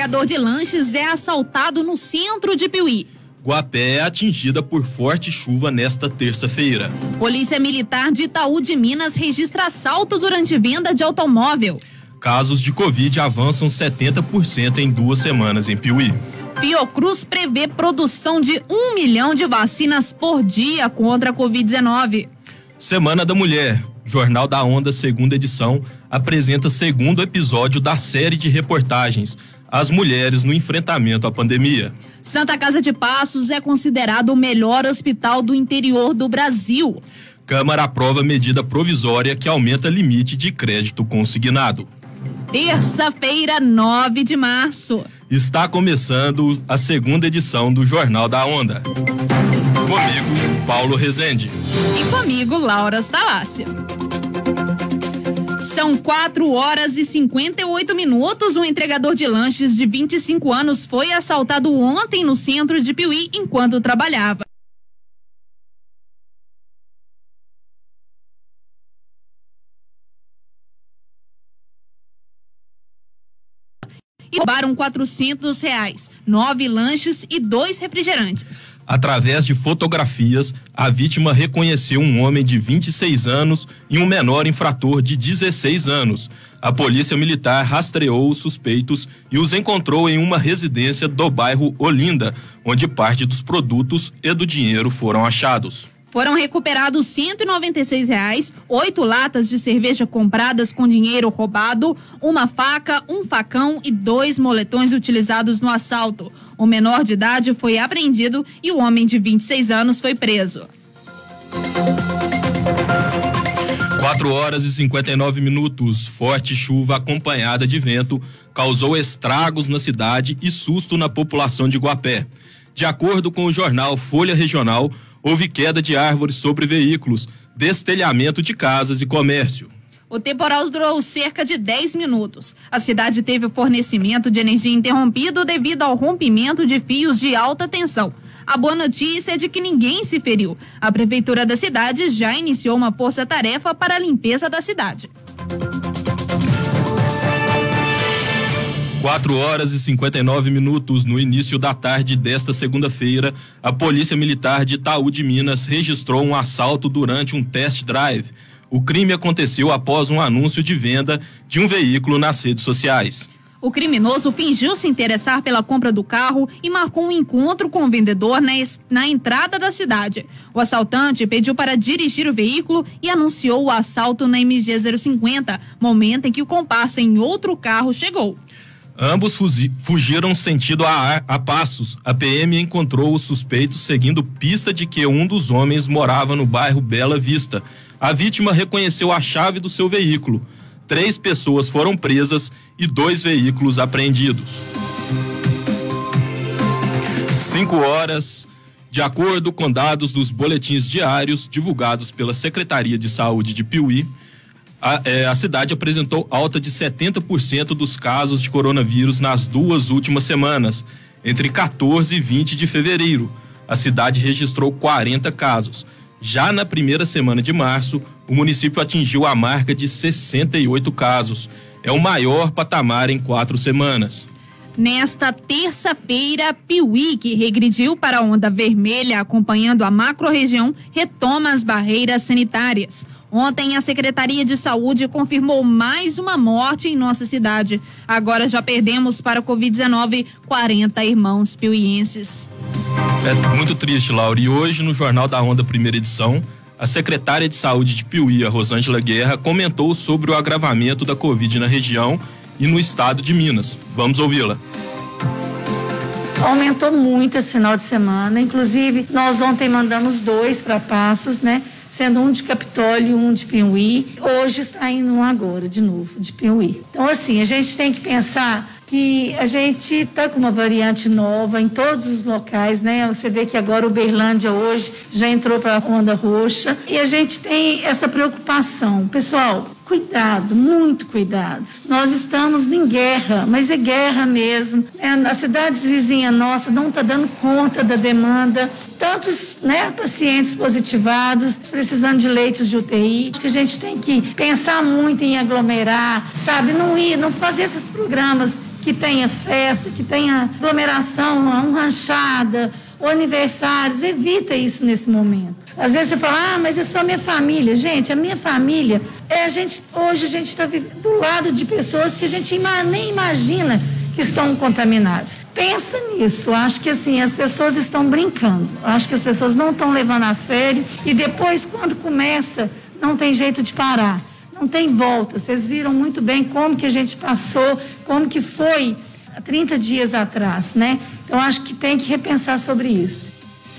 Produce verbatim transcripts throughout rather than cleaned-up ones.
Entregador de lanches é assaltado no centro de Piuí. Guapé é atingida por forte chuva nesta terça-feira. Polícia Militar de Itaú de Minas registra assalto durante venda de automóvel. Casos de Covid avançam setenta por cento em duas semanas em Piuí. Fiocruz prevê produção de um milhão de vacinas por dia contra a covid dezenove. Semana da Mulher. Jornal da Onda, segunda edição, apresenta segundo episódio da série de reportagens As Mulheres no Enfrentamento à Pandemia. Santa Casa de Passos é considerado o melhor hospital do interior do Brasil. Câmara aprova medida provisória que aumenta limite de crédito consignado. Terça-feira, nove de março. Está começando a segunda edição do Jornal da Onda. Comigo, Paulo Rezende. E comigo, Laura Stalácio. São quatro horas e cinquenta e oito minutos. Um entregador de lanches de vinte e cinco anos foi assaltado ontem no centro de Piuí enquanto trabalhava. E roubaram quatrocentos reais, nove lanches e dois refrigerantes. Através de fotografias, a vítima reconheceu um homem de vinte e seis anos e um menor infrator de dezesseis anos. A polícia militar rastreou os suspeitos e os encontrou em uma residência do bairro Olinda, onde parte dos produtos e do dinheiro foram achados. Foram recuperados cento e noventa e seis reais, oito latas de cerveja compradas com dinheiro roubado, uma faca, um facão e dois moletões utilizados no assalto. O menor de idade foi apreendido e o homem de vinte e seis anos foi preso. quatro horas e cinquenta e nove minutos. Forte chuva acompanhada de vento causou estragos na cidade e susto na população de Guapé. De acordo com o jornal Folha Regional, houve queda de árvores sobre veículos, destelhamento de casas e comércio. O temporal durou cerca de dez minutos. A cidade teve o fornecimento de energia interrompido devido ao rompimento de fios de alta tensão. A boa notícia é de que ninguém se feriu. A prefeitura da cidade já iniciou uma força-tarefa para a limpeza da cidade. quatro horas e cinquenta e nove minutos. No início da tarde desta segunda-feira, a Polícia Militar de Itaú de Minas registrou um assalto durante um test drive. O crime aconteceu após um anúncio de venda de um veículo nas redes sociais. O criminoso fingiu se interessar pela compra do carro e marcou um encontro com o vendedor na, na entrada da cidade. O assaltante pediu para dirigir o veículo e anunciou o assalto na M G zero cinquenta, momento em que o comparsa em outro carro chegou. Ambos fugiram sentido a, a Passos. A P M encontrou os suspeitos seguindo pista de que um dos homens morava no bairro Bela Vista. A vítima reconheceu a chave do seu veículo. Três pessoas foram presas e dois veículos apreendidos. Cinco horas. De acordo com dados dos boletins diários divulgados pela Secretaria de Saúde de Piuí, A, é, a cidade apresentou alta de setenta por cento dos casos de coronavírus nas duas últimas semanas. Entre quatorze e vinte de fevereiro, a cidade registrou quarenta casos. Já na primeira semana de março, o município atingiu a marca de sessenta e oito casos. É o maior patamar em quatro semanas. Nesta terça-feira, Piuí, que regrediu para a onda vermelha acompanhando a macro-região, retoma as barreiras sanitárias. Ontem, a Secretaria de Saúde confirmou mais uma morte em nossa cidade. Agora já perdemos para a covid dezenove quarenta irmãos piuienses. É muito triste, Laura. E hoje, no Jornal da Onda, primeira edição, a secretária de Saúde de Piuí, a Rosângela Guerra, comentou sobre o agravamento da Covid na região e no estado de Minas. Vamos ouvi-la. Aumentou muito esse final de semana. Inclusive, nós ontem mandamos dois para Passos, né? Sendo um de Capitólio e um de Piuí. Hoje está indo um agora, de novo, de Piuí. Então, assim, a gente tem que pensar que a gente está com uma variante nova em todos os locais, né? Você vê que agora Uberlândia hoje já entrou para a onda roxa e a gente tem essa preocupação. Pessoal, cuidado, muito cuidado. Nós estamos em guerra, mas é guerra mesmo. É, a cidade vizinha nossa não está dando conta da demanda. Tantos, né, pacientes positivados, precisando de leitos de U T I. Acho que a gente tem que pensar muito em aglomerar, sabe? Não ir, não fazer esses programas que tenha festa, que tenha aglomeração, uma ranchada, ou aniversários, evita isso nesse momento. Às vezes você fala, ah, mas é só minha família. Gente, a minha família, é a gente, hoje a gente está vivendo do lado de pessoas que a gente ima, nem imagina que estão contaminadas. Pensa nisso, acho que assim, as pessoas estão brincando, acho que as pessoas não estão levando a sério e depois, quando começa, não tem jeito de parar, não tem volta. Vocês viram muito bem como que a gente passou, como que foi há trinta dias atrás, né? Então, acho que tem que repensar sobre isso.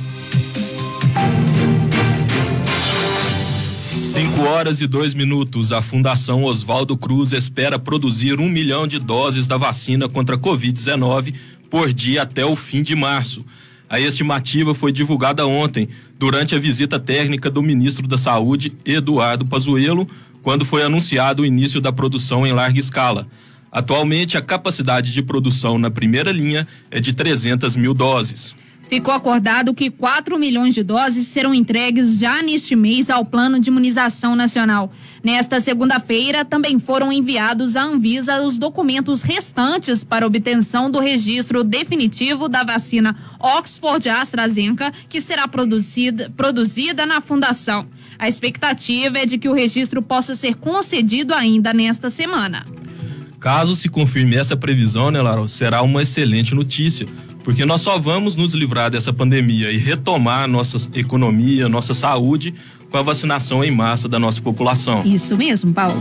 cinco horas e dois minutos. A Fundação Oswaldo Cruz espera produzir um milhão de doses da vacina contra a covid dezenove por dia até o fim de março. A estimativa foi divulgada ontem, durante a visita técnica do ministro da Saúde, Eduardo Pazuello, quando foi anunciado o início da produção em larga escala. Atualmente, a capacidade de produção na primeira linha é de trezentas mil doses. Ficou acordado que quatro milhões de doses serão entregues já neste mês ao Plano de Imunização Nacional. Nesta segunda-feira, também foram enviados à Anvisa os documentos restantes para obtenção do registro definitivo da vacina Oxford AstraZeneca, que será produzida, produzida na Fundação. A expectativa é de que o registro possa ser concedido ainda nesta semana. Caso se confirme essa previsão, né, Lara, será uma excelente notícia, porque nós só vamos nos livrar dessa pandemia e retomar nossa economia, nossa saúde com a vacinação em massa da nossa população. Isso mesmo, Paulo.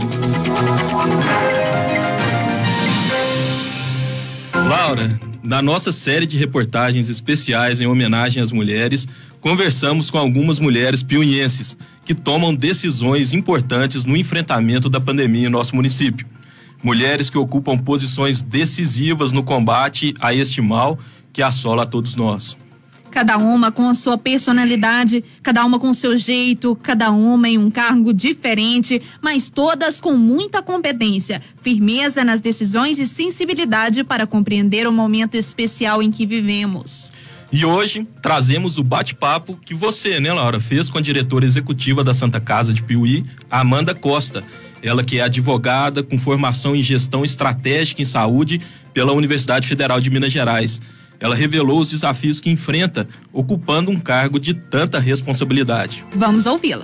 Laura, na nossa série de reportagens especiais em homenagem às mulheres, conversamos com algumas mulheres piauienses que tomam decisões importantes no enfrentamento da pandemia em nosso município. Mulheres que ocupam posições decisivas no combate a este mal que assola a todos nós. Cada uma com a sua personalidade, cada uma com o seu jeito, cada uma em um cargo diferente, mas todas com muita competência, firmeza nas decisões e sensibilidade para compreender o momento especial em que vivemos. E hoje trazemos o bate-papo que você, né, Laura, fez com a diretora executiva da Santa Casa de Piuí, Amanda Costa. Ela que é advogada com formação em gestão estratégica em saúde pela Universidade Federal de Minas Gerais. Ela revelou os desafios que enfrenta ocupando um cargo de tanta responsabilidade. Vamos ouvi-la.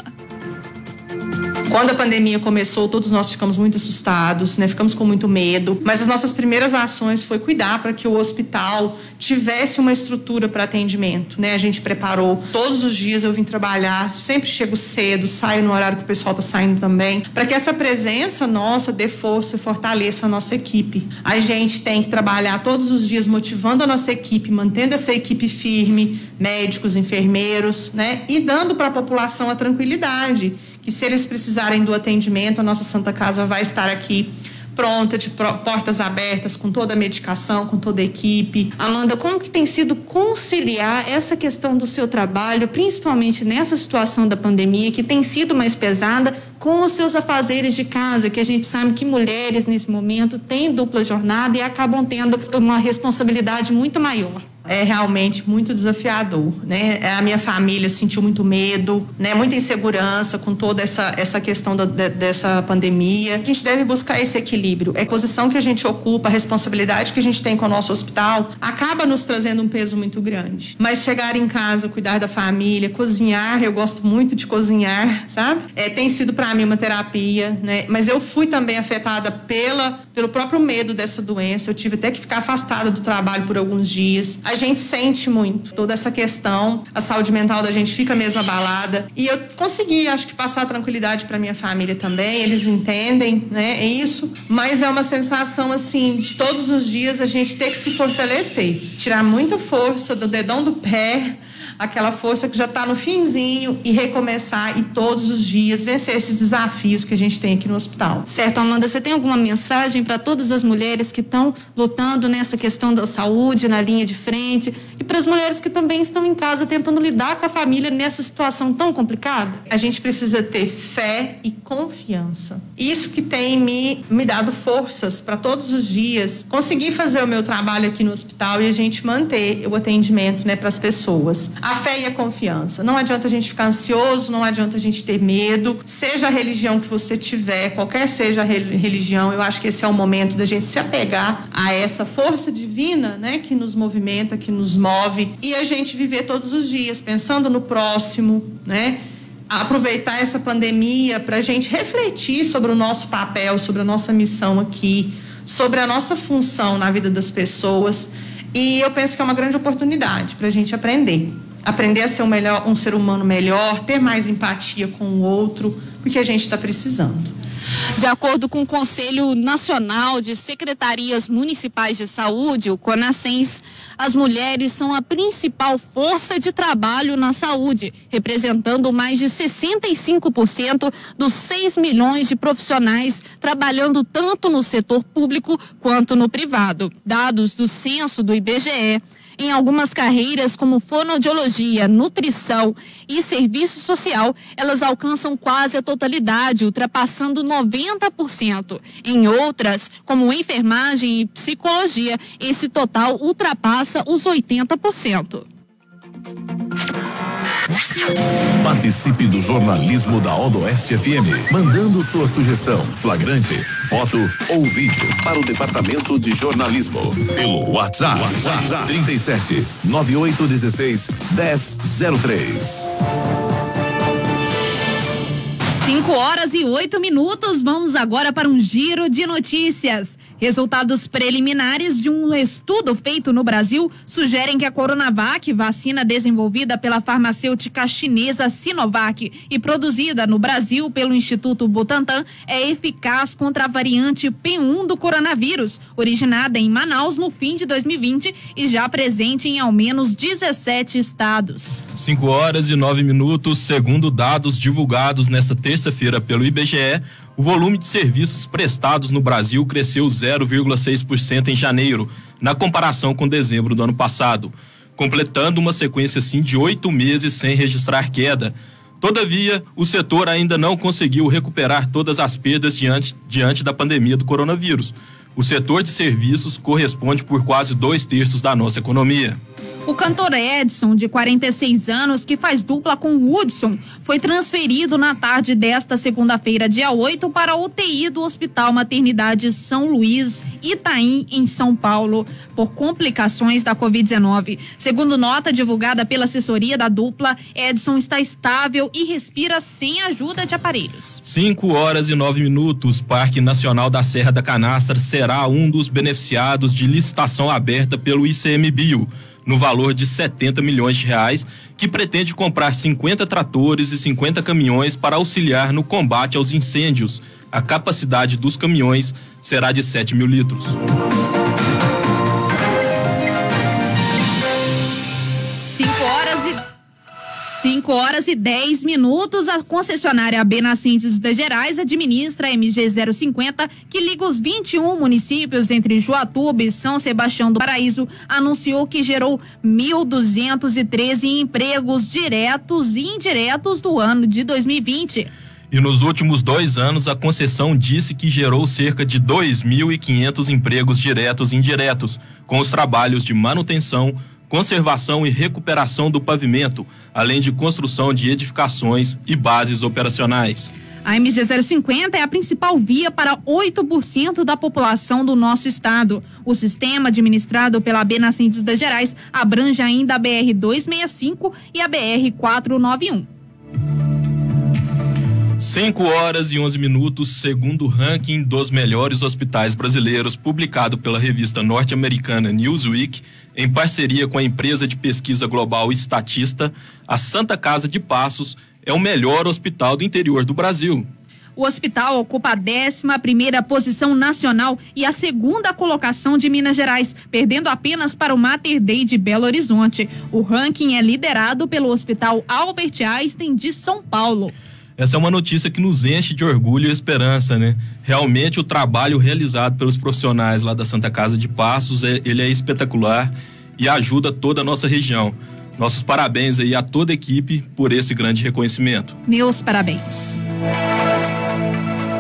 Quando a pandemia começou, todos nós ficamos muito assustados, né? Ficamos com muito medo, mas as nossas primeiras ações foi cuidar para que o hospital tivesse uma estrutura para atendimento, né? A gente preparou, todos os dias eu vim trabalhar, sempre chego cedo, saio no horário que o pessoal está saindo também, para que essa presença nossa dê força e fortaleça a nossa equipe. A gente tem que trabalhar todos os dias motivando a nossa equipe, mantendo essa equipe firme, médicos, enfermeiros, né? E dando para a população a tranquilidade que se eles precisarem do atendimento, a nossa Santa Casa vai estar aqui pronta, de portas abertas, com toda a medicação, com toda a equipe. Amanda, como que tem sido conciliar essa questão do seu trabalho, principalmente nessa situação da pandemia, que tem sido mais pesada, com os seus afazeres de casa, que a gente sabe que mulheres nesse momento têm dupla jornada e acabam tendo uma responsabilidade muito maior? É realmente muito desafiador, né? A minha família sentiu muito medo, né? Muita insegurança com toda essa, essa questão da, de, dessa pandemia. A gente deve buscar esse equilíbrio. A posição que a gente ocupa, a responsabilidade que a gente tem com o nosso hospital, acaba nos trazendo um peso muito grande. Mas chegar em casa, cuidar da família, cozinhar, eu gosto muito de cozinhar, sabe? É, tem sido para mim uma terapia, né? Mas eu fui também afetada pela, pelo próprio medo dessa doença. Eu tive até que ficar afastada do trabalho por alguns dias. A gente sente muito toda essa questão, a saúde mental da gente fica mesmo abalada, e eu consegui, acho que, passar tranquilidade para minha família também, eles entendem, né, é isso, mas é uma sensação assim, de todos os dias a gente ter que se fortalecer, tirar muita força do dedão do pé, aquela força que já está no finzinho, e recomeçar e todos os dias vencer esses desafios que a gente tem aqui no hospital. Certo, Amanda, você tem alguma mensagem para todas as mulheres que estão lutando nessa questão da saúde, na linha de frente, e para as mulheres que também estão em casa tentando lidar com a família nessa situação tão complicada? A gente precisa ter fé e confiança. Isso que tem me, me dado forças para todos os dias conseguir fazer o meu trabalho aqui no hospital e a gente manter o atendimento, né, para as pessoas. A fé e a confiança. Não adianta a gente ficar ansioso, não adianta a gente ter medo. Seja a religião que você tiver, qualquer seja a religião, eu acho que esse é o momento da gente se apegar a essa força divina, né, que nos movimenta, que nos move, e a gente viver todos os dias pensando no próximo, né? Aproveitar essa pandemia para a gente refletir sobre o nosso papel, sobre a nossa missão aqui, sobre a nossa função na vida das pessoas. E eu penso que é uma grande oportunidade para a gente aprender. Aprender a ser um, melhor, um ser humano melhor, ter mais empatia com o outro, porque a gente está precisando. De acordo com o Conselho Nacional de Secretarias Municipais de Saúde, o CONASENS, as mulheres são a principal força de trabalho na saúde, representando mais de sessenta e cinco por cento dos seis milhões de profissionais trabalhando tanto no setor público quanto no privado. Dados do censo do I B G E. Em algumas carreiras, como fonoaudiologia, nutrição e serviço social, elas alcançam quase a totalidade, ultrapassando noventa por cento. Em outras, como enfermagem e psicologia, esse total ultrapassa os oitenta por cento. Participe do jornalismo da Odoeste F M, mandando sua sugestão, flagrante, foto ou vídeo para o departamento de jornalismo pelo WhatsApp, WhatsApp trinta e sete, nove oito um seis, dez zero três. cinco horas e oito minutos, vamos agora para um giro de notícias. Resultados preliminares de um estudo feito no Brasil sugerem que a Coronavac, vacina desenvolvida pela farmacêutica chinesa Sinovac e produzida no Brasil pelo Instituto Butantan, é eficaz contra a variante P um do coronavírus, originada em Manaus no fim de dois mil e vinte e já presente em ao menos dezessete estados. cinco horas e nove minutos, segundo dados divulgados nesta terça-feira pelo I B G E, o volume de serviços prestados no Brasil cresceu zero vírgula seis por cento em janeiro, na comparação com dezembro do ano passado, completando uma sequência assim de oito meses sem registrar queda. Todavia, o setor ainda não conseguiu recuperar todas as perdas diante, diante da pandemia do coronavírus. O setor de serviços corresponde por quase dois terços da nossa economia. O cantor Edson, de quarenta e seis anos, que faz dupla com Hudson, foi transferido na tarde desta segunda-feira, dia oito, para a U T I do Hospital Maternidade São Luís, Itaim, em São Paulo, por complicações da covid dezenove. Segundo nota divulgada pela assessoria da dupla, Edson está estável e respira sem ajuda de aparelhos. cinco horas e nove minutos, Parque Nacional da Serra da Canastra será um dos beneficiados de licitação aberta pelo I C M Bio, no valor de setenta milhões de reais, que pretende comprar cinquenta tratores e cinquenta caminhões para auxiliar no combate aos incêndios. A capacidade dos caminhões será de sete mil litros. cinco horas e dez minutos, a concessionária Benacentes das Gerais administra a M G zero cinquenta, que liga os vinte e um municípios entre Joatuba e São Sebastião do Paraíso, anunciou que gerou mil duzentos e treze empregos diretos e indiretos do ano de dois mil e vinte. E nos últimos dois anos, a concessão disse que gerou cerca de dois mil e quinhentos empregos diretos e indiretos, com os trabalhos de manutenção, conservação e recuperação do pavimento, além de construção de edificações e bases operacionais. A M G zero cinquenta é a principal via para oito por cento da população do nosso estado. O sistema administrado pela Benacentes das Gerais abrange ainda a B R duzentos e sessenta e cinco e a B R quatrocentos e noventa e um. cinco horas e onze minutos, segundo o ranking dos melhores hospitais brasileiros, publicado pela revista norte-americana Newsweek, em parceria com a empresa de pesquisa global Statista, a Santa Casa de Passos é o melhor hospital do interior do Brasil. O hospital ocupa a décima primeira posição nacional e a segunda colocação de Minas Gerais, perdendo apenas para o Mater Dei de Belo Horizonte. O ranking é liderado pelo Hospital Albert Einstein de São Paulo. Essa é uma notícia que nos enche de orgulho e esperança, né? Realmente o trabalho realizado pelos profissionais lá da Santa Casa de Passos, é, ele é espetacular e ajuda toda a nossa região. Nossos parabéns aí a toda a equipe por esse grande reconhecimento. Meus parabéns.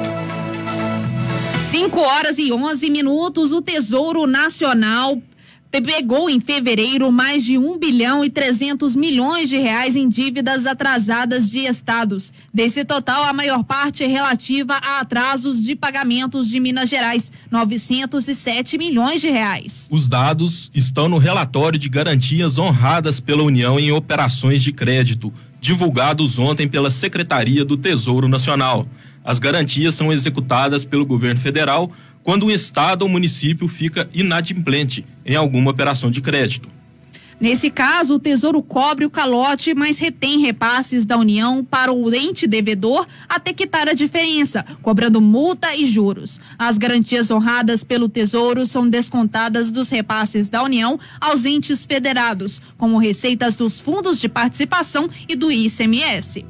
cinco horas e onze minutos, o Tesouro Nacional pegou em fevereiro mais de um bilhão e trezentos milhões de reais em dívidas atrasadas de estados. Desse total, a maior parte é relativa a atrasos de pagamentos de Minas Gerais, novecentos e sete milhões de reais. Os dados estão no relatório de garantias honradas pela União em operações de crédito, divulgados ontem pela Secretaria do Tesouro Nacional. As garantias são executadas pelo governo federal quando o estado ou município fica inadimplente em alguma operação de crédito. Nesse caso, o Tesouro cobre o calote, mas retém repasses da União para o ente devedor até quitar a diferença, cobrando multa e juros. As garantias honradas pelo Tesouro são descontadas dos repasses da União aos entes federados, como receitas dos fundos de participação e do I C M S.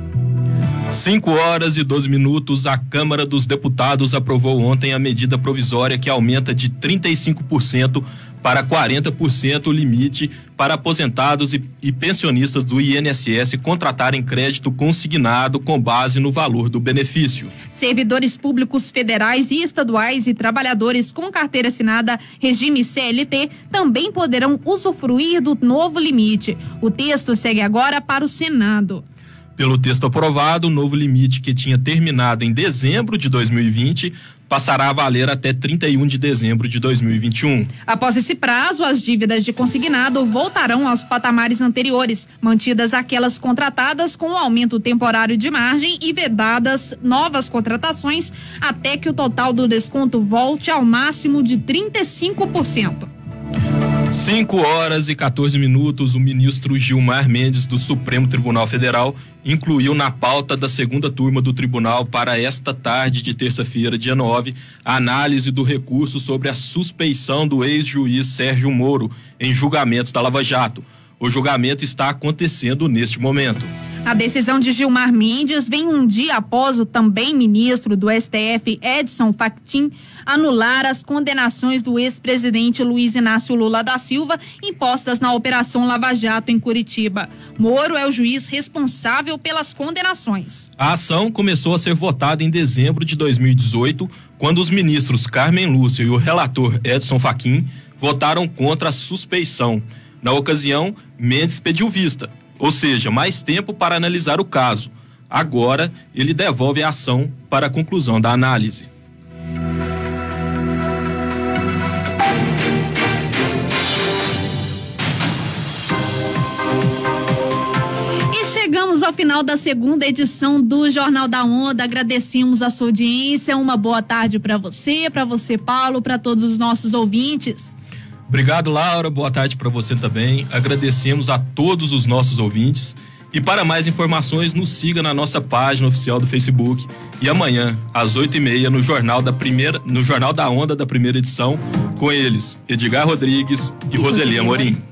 cinco horas e doze minutos, a Câmara dos Deputados aprovou ontem a medida provisória que aumenta de trinta e cinco por cento para quarenta por cento o limite para aposentados e, e pensionistas do I N S S contratarem crédito consignado com base no valor do benefício. Servidores públicos federais e estaduais e trabalhadores com carteira assinada regime C L T também poderão usufruir do novo limite. O texto segue agora para o Senado. Pelo texto aprovado, o novo limite, que tinha terminado em dezembro de dois mil e vinte, passará a valer até trinta e um de dezembro de dois mil e vinte e um. Após esse prazo, as dívidas de consignado voltarão aos patamares anteriores, mantidas aquelas contratadas com o aumento temporário de margem e vedadas novas contratações, até que o total do desconto volte ao máximo de trinta e cinco por cento. cinco horas e quatorze minutos, o ministro Gilmar Mendes do Supremo Tribunal Federal incluiu na pauta da segunda turma do tribunal para esta tarde de terça-feira, dia nove, a análise do recurso sobre a suspeição do ex-juiz Sérgio Moro em julgamentos da Lava Jato. O julgamento está acontecendo neste momento. A decisão de Gilmar Mendes vem um dia após o também ministro do S T F, Edson Fachin, anular as condenações do ex-presidente Luiz Inácio Lula da Silva impostas na Operação Lava Jato em Curitiba. Moro é o juiz responsável pelas condenações. A ação começou a ser votada em dezembro de dois mil e dezoito, quando os ministros Carmen Lúcia e o relator Edson Fachin votaram contra a suspeição. Na ocasião, Mendes pediu vista, ou seja, mais tempo para analisar o caso. Agora, ele devolve a ação para a conclusão da análise. E chegamos ao final da segunda edição do Jornal da Onda. Agradecemos a sua audiência. Uma boa tarde para você, para você, Paulo, para todos os nossos ouvintes. Obrigado, Laura. Boa tarde para você também. Agradecemos a todos os nossos ouvintes. E para mais informações, nos siga na nossa página oficial do Facebook. E amanhã, às oito e meia, no Jornal da Primeira, no Jornal da Onda da primeira edição, com eles, Edgar Rodrigues e, e Roseli Amorim.